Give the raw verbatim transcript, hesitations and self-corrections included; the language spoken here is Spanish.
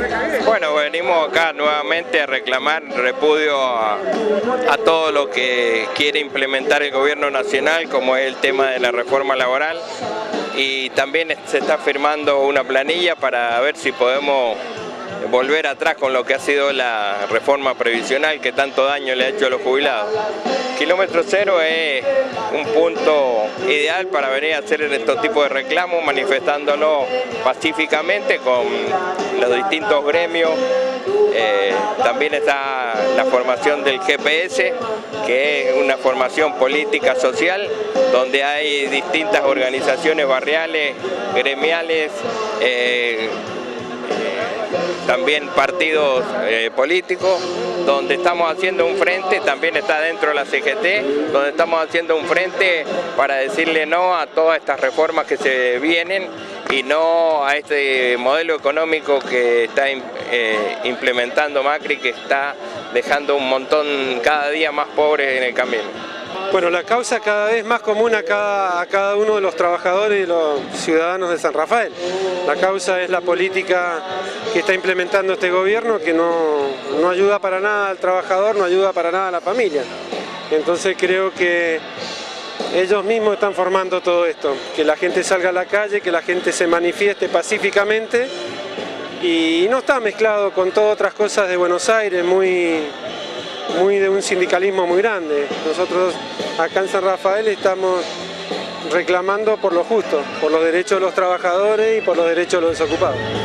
Bueno, venimos acá nuevamente a reclamar repudio a, a todo lo que quiere implementar el gobierno nacional, como es el tema de la reforma laboral, y también se está firmando una planilla para ver si podemos volver atrás con lo que ha sido la reforma previsional que tanto daño le ha hecho a los jubilados. Kilómetro cero es un punto ideal para venir a hacer estos tipos de reclamos, manifestándolo pacíficamente con los distintos gremios. Eh, también está la formación del G P S, que es una formación política social, donde hay distintas organizaciones barriales, gremiales, eh, también partidos eh, políticos, donde estamos haciendo un frente. También está dentro de la C G T, donde estamos haciendo un frente para decirle no a todas estas reformas que se vienen y no a este modelo económico que está eh, implementando Macri, que está dejando un montón cada día más pobres en el camino. Bueno, la causa cada vez más común a cada, a cada uno de los trabajadores y los ciudadanos de San Rafael. La causa es la política que está implementando este gobierno, que no, no ayuda para nada al trabajador, no ayuda para nada a la familia. Entonces creo que ellos mismos están formando todo esto, que la gente salga a la calle, que la gente se manifieste pacíficamente, y no está mezclado con todas otras cosas de Buenos Aires, muy... muy de un sindicalismo muy grande. Nosotros acá en San Rafael estamos reclamando por lo justo, por los derechos de los trabajadores y por los derechos de los desocupados.